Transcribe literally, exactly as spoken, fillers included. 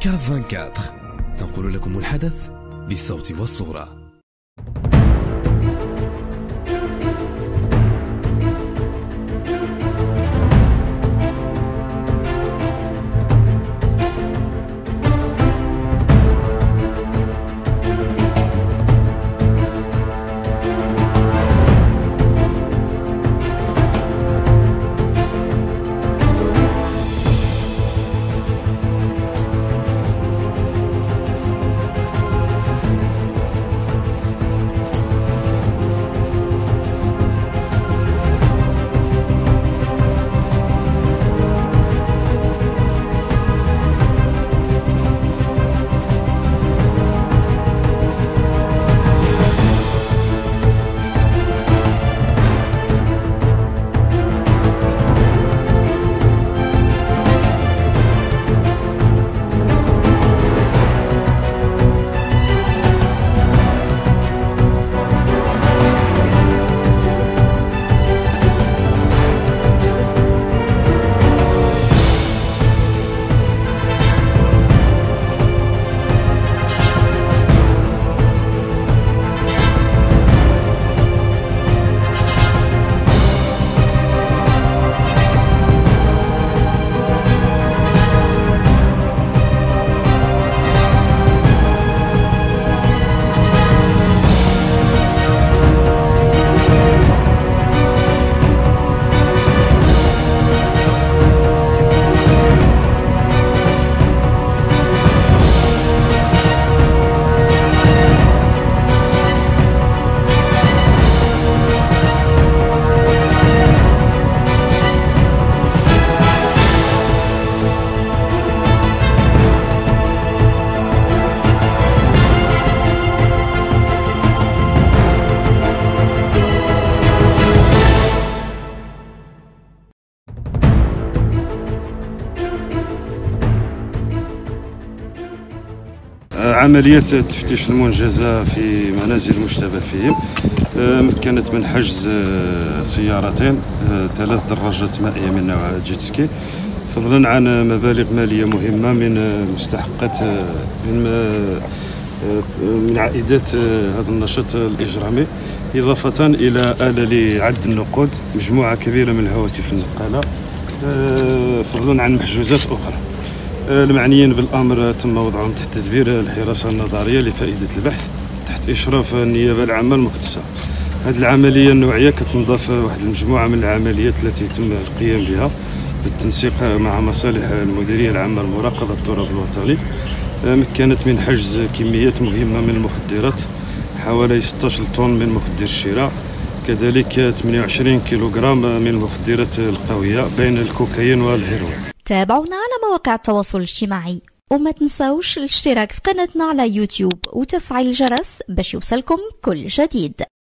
كاف أربعة وعشرين تنقل لكم الحدث بالصوت والصورة. عملية تفتيش المنجزة في منازل المشتبه فيهم مكنت من حجز سيارتين، ثلاث دراجات مائية من نوع جيتسكي، فضلا عن مبالغ مالية مهمة من مستحقات من من عائدات هذا النشاط الإجرامي، إضافة إلى آلة لعد النقود، مجموعة كبيرة من الهواتف النقالة، فضلا عن محجوزات أخرى. المعنيين بالامر تم وضعهم تحت تدبير الحراسه النظريه لفائده البحث تحت اشراف النيابه العامه المختصه. هذه العمليه النوعيه كتنضاف واحد المجموعه من العمليات التي يتم القيام بها بالتنسيق مع مصالح المديريه العامه المراقبه التراب الوطني، مكنت من حجز كميات مهمه من المخدرات، حوالي ستة عشر طن من مخدر الشراء، كذلك ثمانية وعشرين كيلوغرام من المخدرات القويه بين الكوكايين والهيروين. تابعونا على مواقع التواصل الاجتماعي وما تنسوش الاشتراك في قناتنا على يوتيوب وتفعيل الجرس باش يوصلكم كل جديد.